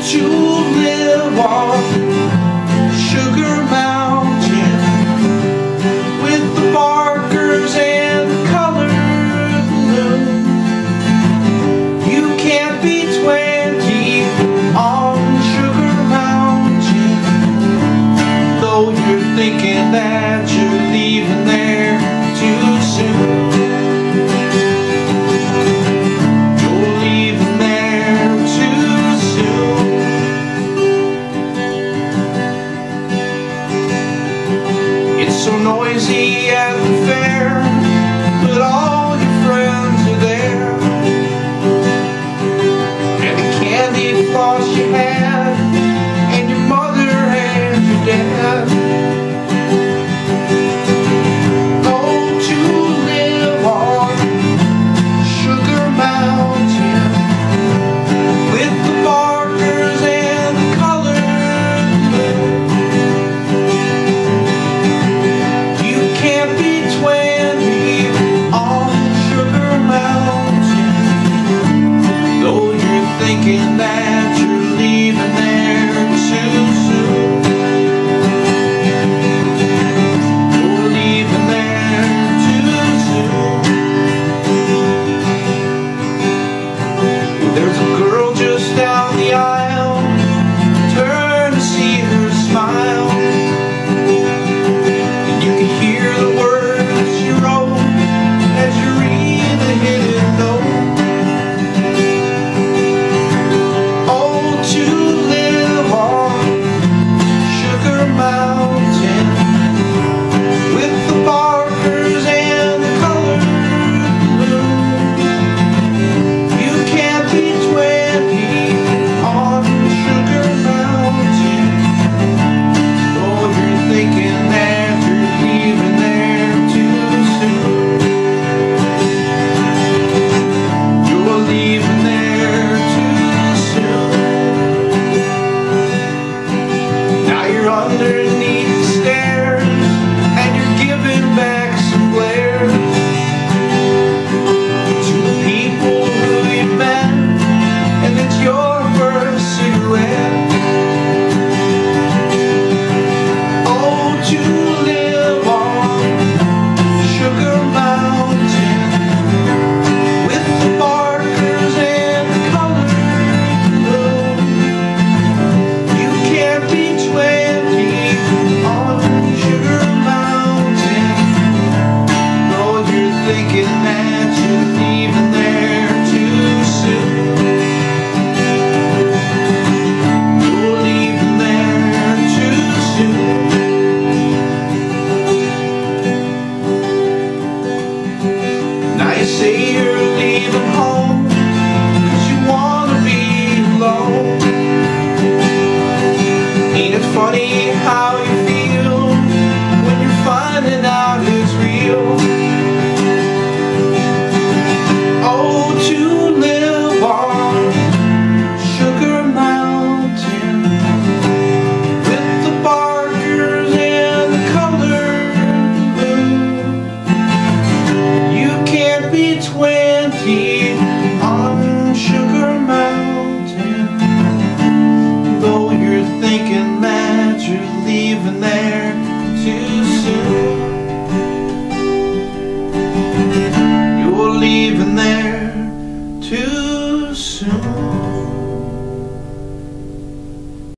to live on Sugar Mountain with the barkers and the colored balloons. You can't be 20 on Sugar Mountain, though you're thinking that you're leaving there too soon. So noisy at the fair, but all your friends are there, and the candy floss you had, and your mother and your dad. Oh, to live on Sugar Mountain with the barkers and the colored balloons. Can't be 20 on Sugar Mountain, though you're thinking that you're leaving there too soon. You're leaving there too soon. There's a girl just down the aisle, turn to see her smile. Underneath the stairs, and you're giving back some glare to the people who you met, and it's your first cigarette. Oh, to live on Sugar Mountain with the barkers and the colored balloons. You can't be 20 on Sugar Mountain, though you're thinking that you're leaving there too soon. You're leaving there too soon. Now you say you're leaving home 'cause you wanna be alone. Ain't it funny how you feel when you're finding out it's real? Oh, to live on Sugar Mountain with the barkers and the colored balloons. You can't be 20 on Sugar Mountain, though you're thinking that you're leaving there too soon. You're leaving there too soon.